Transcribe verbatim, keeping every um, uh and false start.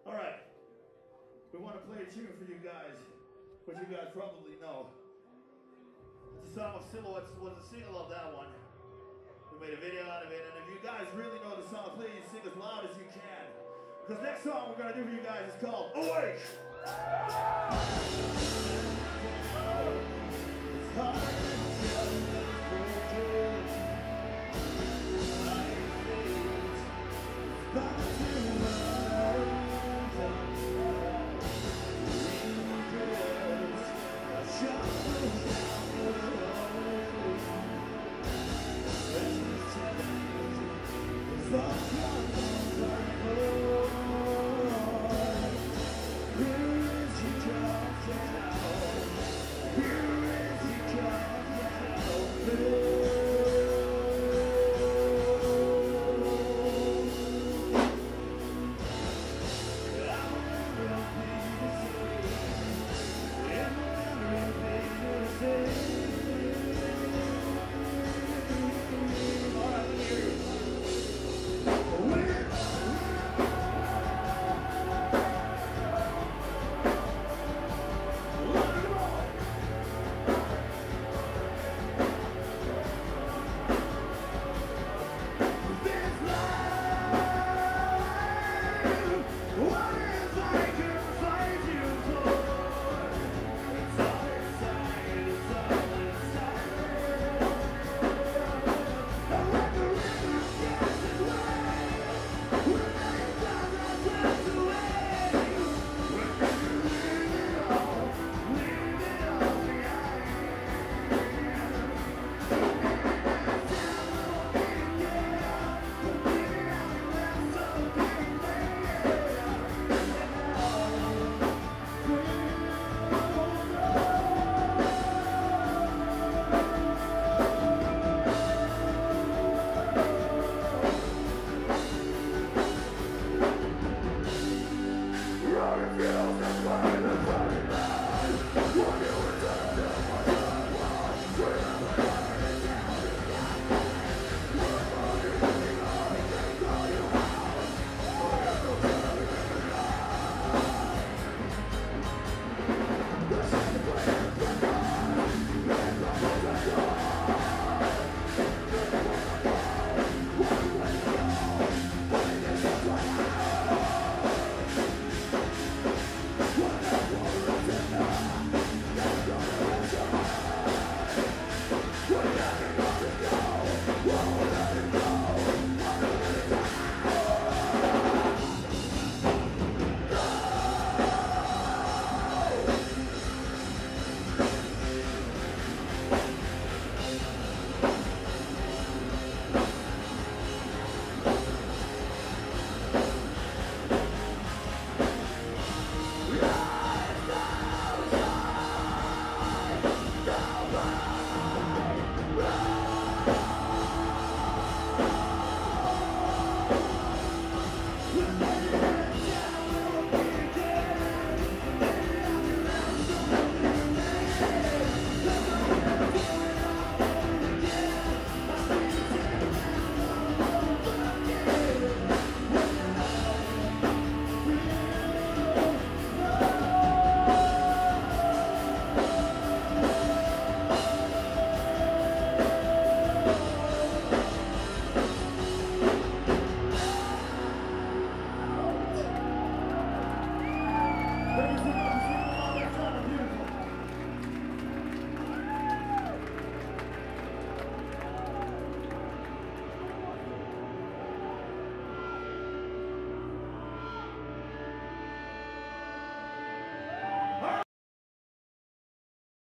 All right. We want to play a tune for you guys, which you guys probably know. It's a song of Silhouettes, was a single of that one. We made a video out of it, and if you guys really know the song, please sing as loud as you can. Because next song we're going to do for you guys is called Awake! It's hard to tell. Fuck